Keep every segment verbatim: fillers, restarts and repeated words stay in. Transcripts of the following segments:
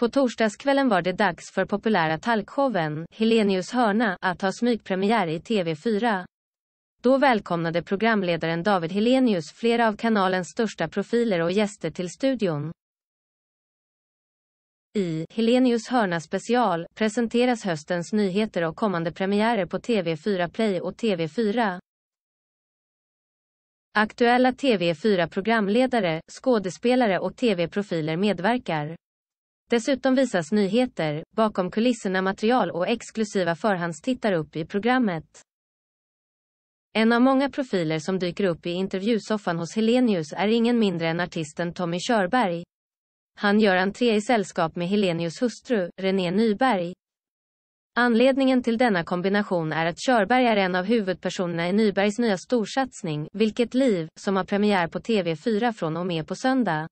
På torsdagskvällen var det dags för populära talkshowen Helenius hörna att ha smygpremiär i T V fyra. Då välkomnade programledaren David Helenius flera av kanalens största profiler och gäster till studion. I Helenius hörna special presenteras höstens nyheter och kommande premiärer på T V fyra Play och T V fyra. Aktuella T V fyra-programledare, skådespelare och T V-profiler medverkar. Dessutom visas nyheter, bakom kulisserna material och exklusiva förhandstittar upp i programmet. En av många profiler som dyker upp i intervjusoffan hos Helenius är ingen mindre än artisten Tommy Körberg. Han gör entré i sällskap med Helenius hustru, René Nyberg. Anledningen till denna kombination är att Körberg är en av huvudpersonerna i Nybergs nya storsatsning, Vilket liv, som har premiär på T V fyra från och med på söndag.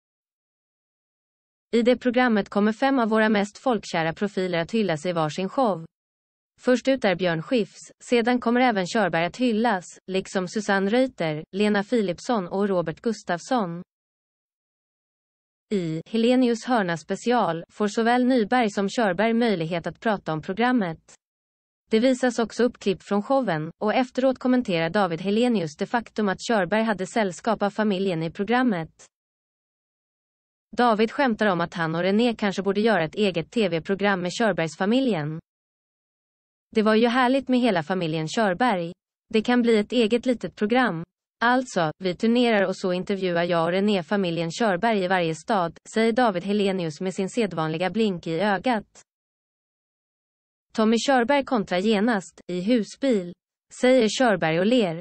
I det programmet kommer fem av våra mest folkkära profiler att hyllas i varsin show. Först ut är Björn Skifs, sedan kommer även Körberg att hyllas, liksom Susanne Reuter, Lena Philipsson och Robert Gustafsson. I Helenius hörna special får såväl Nyberg som Körberg möjlighet att prata om programmet. Det visas också uppklipp från showen, och efteråt kommenterar David Helenius det faktum att Körberg hade sällskap av familjen i programmet. David skämtar om att han och René kanske borde göra ett eget T V-program med Körbergsfamiljen. Det var ju härligt med hela familjen Körberg. Det kan bli ett eget litet program. Alltså, vi turnerar och så intervjuar jag och René familjen Körberg i varje stad, säger David Helenius med sin sedvanliga blink i ögat. Tommy Körberg kontrar genast, i husbil, säger Körberg och ler.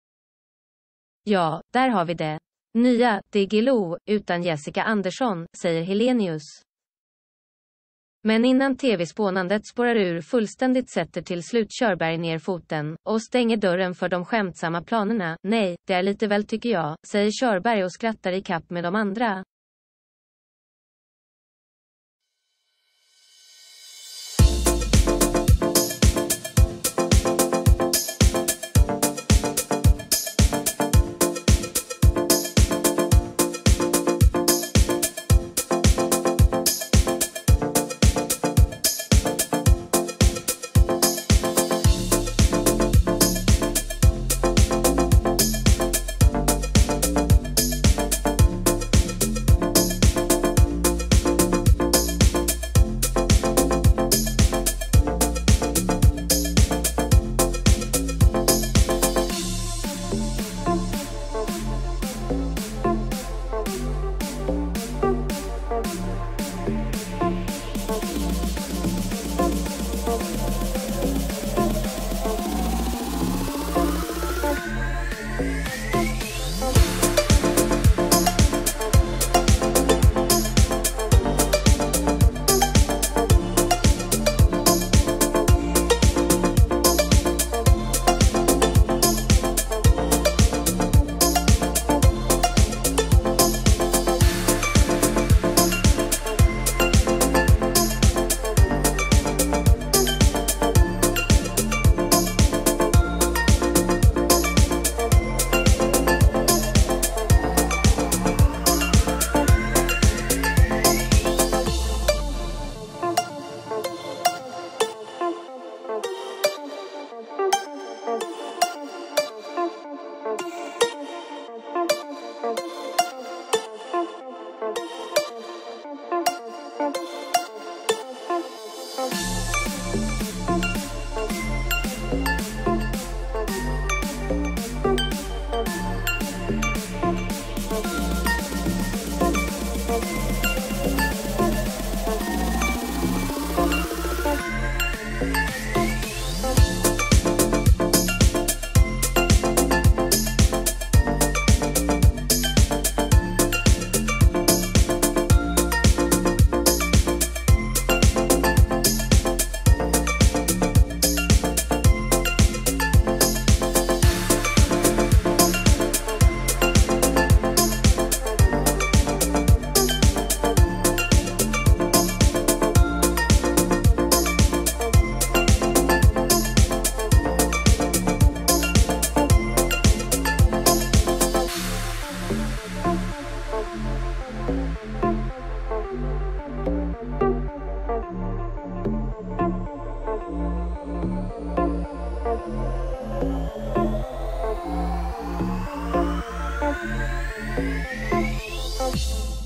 Ja, där har vi det. Nya, Diggiloo, utan Jessica Andersson, säger Helenius. Men innan T V-spånandet spårar ur fullständigt sätter till slut Körberg ner foten och stänger dörren för de skämtsamma planerna. Nej, det är lite väl tycker jag, säger Körberg och skrattar i kapp med de andra. We'll be right back.